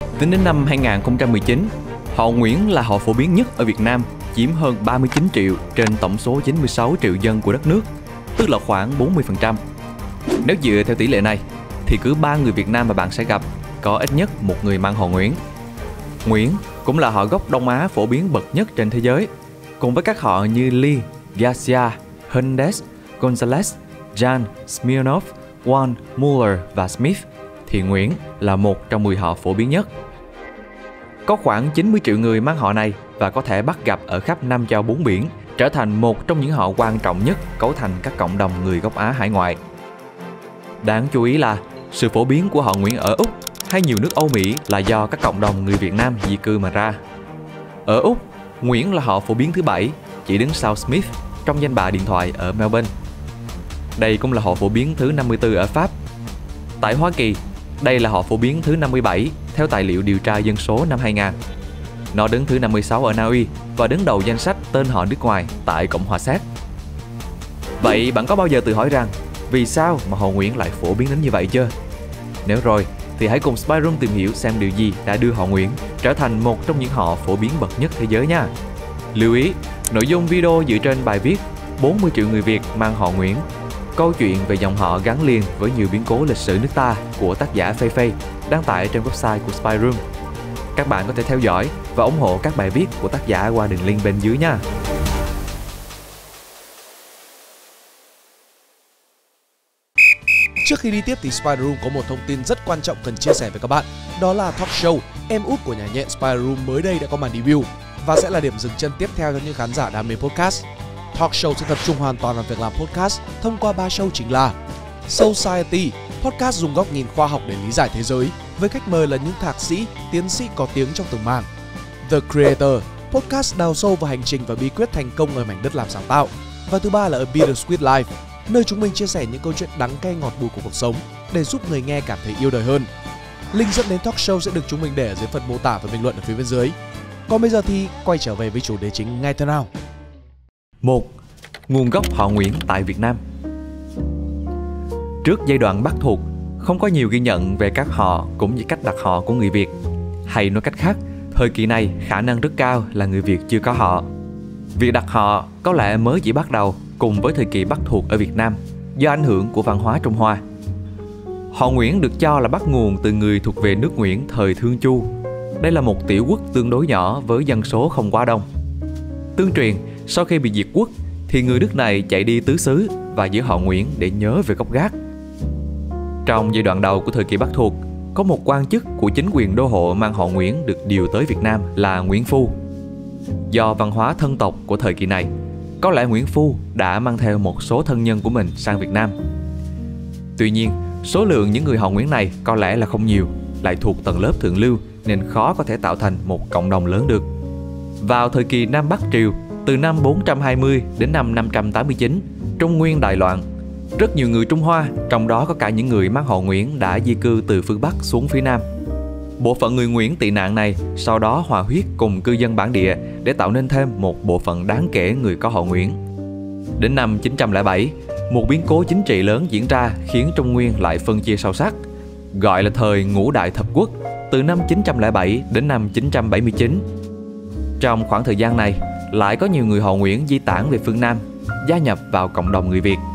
Tính đến năm 2019, họ Nguyễn là họ phổ biến nhất ở Việt Nam, chiếm hơn 39 triệu trên tổng số 96 triệu dân của đất nước, tức là khoảng 40%. Nếu dựa theo tỷ lệ này, thì cứ 3 người Việt Nam mà bạn sẽ gặp có ít nhất một người mang họ Nguyễn. Nguyễn cũng là họ gốc Đông Á phổ biến bậc nhất trên thế giới, cùng với các họ như Lee, Garcia, Hernandez, Gonzalez, Jan, Smirnov, Wan, Muller và Smith, thì Nguyễn là một trong 10 họ phổ biến nhất. Có khoảng 90 triệu người mang họ này và có thể bắt gặp ở khắp 5 châu 4 biển, trở thành một trong những họ quan trọng nhất cấu thành các cộng đồng người gốc Á hải ngoại. Đáng chú ý là sự phổ biến của họ Nguyễn ở Úc hay nhiều nước Âu Mỹ là do các cộng đồng người Việt Nam di cư mà ra. Ở Úc, Nguyễn là họ phổ biến thứ 7, chỉ đứng sau Smith trong danh bạ điện thoại ở Melbourne. Đây cũng là họ phổ biến thứ 54 ở Pháp. Tại Hoa Kỳ, đây là họ phổ biến thứ 57 theo tài liệu điều tra dân số năm 2000. Nó đứng thứ 56 ở Na Uy và đứng đầu danh sách tên họ nước ngoài tại Cộng hòa Séc. Vậy bạn có bao giờ tự hỏi rằng vì sao mà họ Nguyễn lại phổ biến đến như vậy chưa? Nếu rồi, thì hãy cùng Spy Room tìm hiểu xem điều gì đã đưa họ Nguyễn trở thành một trong những họ phổ biến bậc nhất thế giới nha. Lưu ý, nội dung video dựa trên bài viết 40 triệu người Việt mang họ Nguyễn, câu chuyện về dòng họ gắn liền với nhiều biến cố lịch sử nước ta của tác giả Phê Phê, đăng tải trên website của Spy Room. Các bạn có thể theo dõi và ủng hộ các bài viết của tác giả qua đường link bên dưới nha. Trước khi đi tiếp thì Spy Room có một thông tin rất quan trọng cần chia sẻ với các bạn. Đó là talk show Em Út của nhà nhện Spy Room mới đây đã có màn debut và sẽ là điểm dừng chân tiếp theo cho những khán giả đam mê podcast. Talk show sẽ tập trung hoàn toàn vào việc làm podcast thông qua 3 show chính là Society, podcast dùng góc nhìn khoa học để lý giải thế giới, với khách mời là những thạc sĩ, tiến sĩ có tiếng trong từng mảng. The Creator, podcast đào sâu vào hành trình và bí quyết thành công ở mảnh đất làm sáng tạo. Và thứ ba là A Bittersweet Life, nơi chúng mình chia sẻ những câu chuyện đắng cay ngọt bùi của cuộc sống để giúp người nghe cảm thấy yêu đời hơn. Link dẫn đến talk show sẽ được chúng mình để ở dưới phần mô tả và bình luận ở phía bên dưới. Còn bây giờ thì quay trở về với chủ đề chính ngay thế nào. 1. Nguồn gốc họ Nguyễn tại Việt Nam. Trước giai đoạn Bắc thuộc, không có nhiều ghi nhận về các họ cũng như cách đặt họ của người Việt. Hay nói cách khác, thời kỳ này khả năng rất cao là người Việt chưa có họ. Việc đặt họ có lẽ mới chỉ bắt đầu cùng với thời kỳ Bắc thuộc ở Việt Nam do ảnh hưởng của văn hóa Trung Hoa. Họ Nguyễn được cho là bắt nguồn từ người thuộc về nước Nguyễn thời Thương Chu. Đây là một tiểu quốc tương đối nhỏ với dân số không quá đông. Tương truyền, sau khi bị diệt quốc thì người nước này chạy đi tứ xứ và giữ họ Nguyễn để nhớ về gốc gác. Trong giai đoạn đầu của thời kỳ Bắc thuộc, có một quan chức của chính quyền đô hộ mang họ Nguyễn được điều tới Việt Nam là Nguyễn Phu. Do văn hóa thân tộc của thời kỳ này, có lẽ Nguyễn Phu đã mang theo một số thân nhân của mình sang Việt Nam. Tuy nhiên, số lượng những người họ Nguyễn này có lẽ là không nhiều, lại thuộc tầng lớp thượng lưu nên khó có thể tạo thành một cộng đồng lớn được. Vào thời kỳ Nam Bắc Triều, từ năm 420 đến năm 589, Trung Nguyên đại loạn. Rất nhiều người Trung Hoa, trong đó có cả những người mang họ Nguyễn đã di cư từ phương Bắc xuống phía Nam. Bộ phận người Nguyễn tị nạn này sau đó hòa huyết cùng cư dân bản địa để tạo nên thêm một bộ phận đáng kể người có họ Nguyễn. Đến năm 907, một biến cố chính trị lớn diễn ra khiến Trung Nguyên lại phân chia sâu sắc, gọi là thời Ngũ Đại Thập Quốc, từ năm 907 đến năm 979. Trong khoảng thời gian này, lại có nhiều người họ Nguyễn di tản về phương Nam, gia nhập vào cộng đồng người Việt.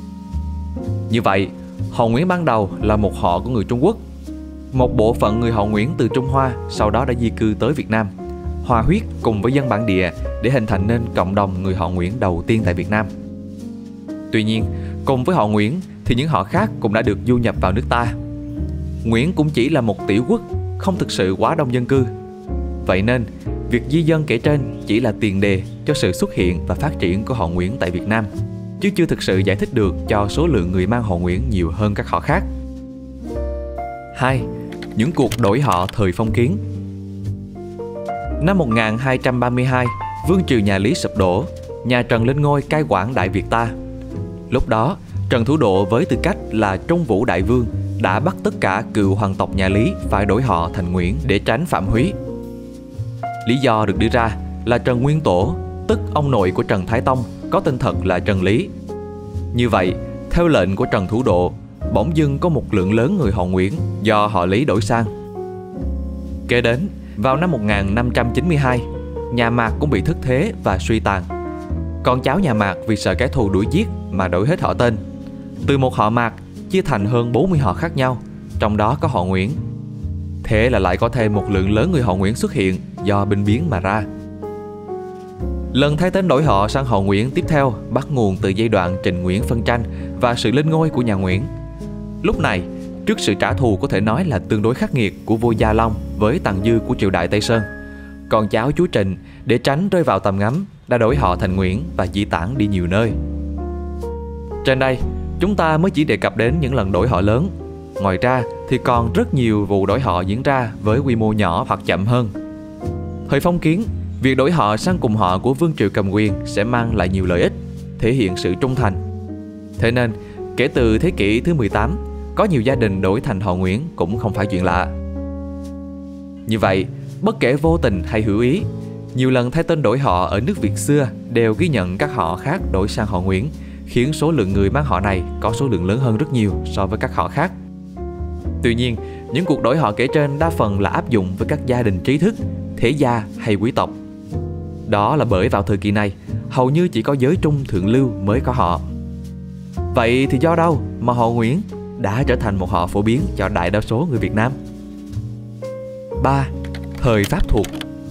Như vậy, họ Nguyễn ban đầu là một họ của người Trung Quốc. Một bộ phận người họ Nguyễn từ Trung Hoa sau đó đã di cư tới Việt Nam, hòa huyết cùng với dân bản địa để hình thành nên cộng đồng người họ Nguyễn đầu tiên tại Việt Nam. Tuy nhiên, cùng với họ Nguyễn thì những họ khác cũng đã được du nhập vào nước ta. Nguyễn cũng chỉ là một tiểu quốc, không thực sự quá đông dân cư. Vậy nên, việc di dân kể trên chỉ là tiền đề cho sự xuất hiện và phát triển của họ Nguyễn tại Việt Nam, chứ chưa thực sự giải thích được cho số lượng người mang họ Nguyễn nhiều hơn các họ khác. 2. Những cuộc đổi họ thời phong kiến. Năm 1232, vương triều nhà Lý sụp đổ, nhà Trần lên ngôi cai quản Đại Việt ta. Lúc đó, Trần Thủ Độ với tư cách là Trung Vũ Đại Vương đã bắt tất cả cựu hoàng tộc nhà Lý phải đổi họ thành Nguyễn để tránh phạm húy. Lý do được đưa ra là Trần Nguyên Tổ, tức ông nội của Trần Thái Tông, có tên thật là Trần Lý. Như vậy, theo lệnh của Trần Thủ Độ, bỗng dưng có một lượng lớn người họ Nguyễn do họ Lý đổi sang. Kế đến, vào năm 1592, nhà Mạc cũng bị thất thế và suy tàn. Con cháu nhà Mạc vì sợ kẻ thù đuổi giết mà đổi hết họ tên. Từ một họ Mạc chia thành hơn 40 họ khác nhau, trong đó có họ Nguyễn. Thế là lại có thêm một lượng lớn người họ Nguyễn xuất hiện do binh biến mà ra. Lần thay tên đổi họ sang họ Nguyễn tiếp theo bắt nguồn từ giai đoạn Trịnh Nguyễn phân tranh và sự lên ngôi của nhà Nguyễn. Lúc này, trước sự trả thù có thể nói là tương đối khắc nghiệt của vua Gia Long với Tần Dư của triều đại Tây Sơn, con cháu chúa Trịnh để tránh rơi vào tầm ngắm đã đổi họ thành Nguyễn và di tản đi nhiều nơi. Trên đây, chúng ta mới chỉ đề cập đến những lần đổi họ lớn. Ngoài ra thì còn rất nhiều vụ đổi họ diễn ra với quy mô nhỏ hoặc chậm hơn. Thời phong kiến, việc đổi họ sang cùng họ của vương triều cầm quyền sẽ mang lại nhiều lợi ích, thể hiện sự trung thành. Thế nên, kể từ thế kỷ thứ 18, có nhiều gia đình đổi thành họ Nguyễn cũng không phải chuyện lạ. Như vậy, bất kể vô tình hay hữu ý, nhiều lần thay tên đổi họ ở nước Việt xưa đều ghi nhận các họ khác đổi sang họ Nguyễn, khiến số lượng người mang họ này có số lượng lớn hơn rất nhiều so với các họ khác. Tuy nhiên, những cuộc đổi họ kể trên đa phần là áp dụng với các gia đình trí thức, thế gia hay quý tộc. Đó là bởi vào thời kỳ này, hầu như chỉ có giới trung thượng lưu mới có họ. Vậy thì do đâu mà họ Nguyễn đã trở thành một họ phổ biến cho đại đa số người Việt Nam? 3. Thời Pháp thuộc.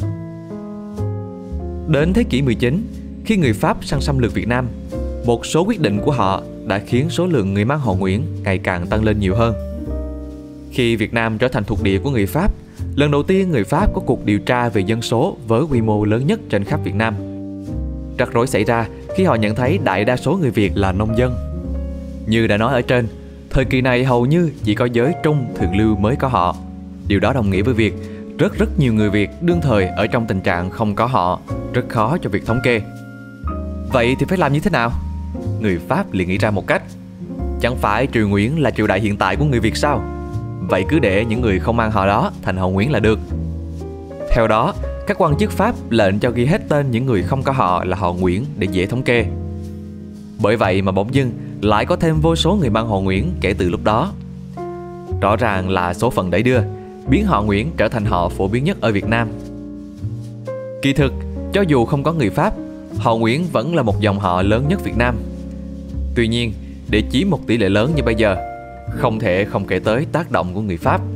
Đến thế kỷ 19, khi người Pháp sang xâm lược Việt Nam, một số quyết định của họ đã khiến số lượng người mang họ Nguyễn ngày càng tăng lên nhiều hơn. Khi Việt Nam trở thành thuộc địa của người Pháp, lần đầu tiên người Pháp có cuộc điều tra về dân số với quy mô lớn nhất trên khắp Việt Nam. Rắc rối xảy ra khi họ nhận thấy đại đa số người Việt là nông dân. Như đã nói ở trên, thời kỳ này hầu như chỉ có giới trung thượng lưu mới có họ. Điều đó đồng nghĩa với việc rất nhiều người Việt đương thời ở trong tình trạng không có họ, rất khó cho việc thống kê. Vậy thì phải làm như thế nào? Người Pháp liền nghĩ ra một cách. Chẳng phải triều Nguyễn là triều đại hiện tại của người Việt sao? Vậy cứ để những người không mang họ đó thành họ Nguyễn là được. Theo đó, các quan chức Pháp lệnh cho ghi hết tên những người không có họ là họ Nguyễn để dễ thống kê. Bởi vậy mà bỗng dưng lại có thêm vô số người mang họ Nguyễn kể từ lúc đó. Rõ ràng là số phận đẩy đưa, biến họ Nguyễn trở thành họ phổ biến nhất ở Việt Nam. Kỳ thực, cho dù không có người Pháp, họ Nguyễn vẫn là một dòng họ lớn nhất Việt Nam. Tuy nhiên, để chiếm một tỷ lệ lớn như bây giờ, không thể không kể tới tác động của người Pháp.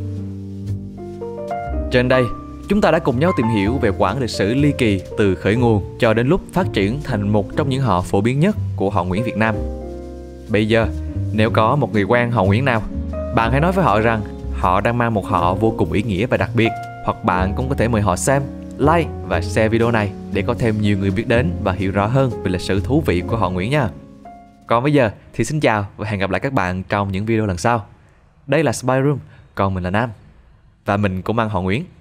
Trên đây, chúng ta đã cùng nhau tìm hiểu về quãng lịch sử ly kỳ từ khởi nguồn cho đến lúc phát triển thành một trong những họ phổ biến nhất của họ Nguyễn Việt Nam. Bây giờ, nếu có một người quen họ Nguyễn nào, bạn hãy nói với họ rằng họ đang mang một họ vô cùng ý nghĩa và đặc biệt, hoặc bạn cũng có thể mời họ xem, like và share video này để có thêm nhiều người biết đến và hiểu rõ hơn về lịch sử thú vị của họ Nguyễn nha. Còn bây giờ thì xin chào và hẹn gặp lại các bạn trong những video lần sau. Đây là Spy Room, còn mình là Nam. Và mình cũng mang họ Nguyễn.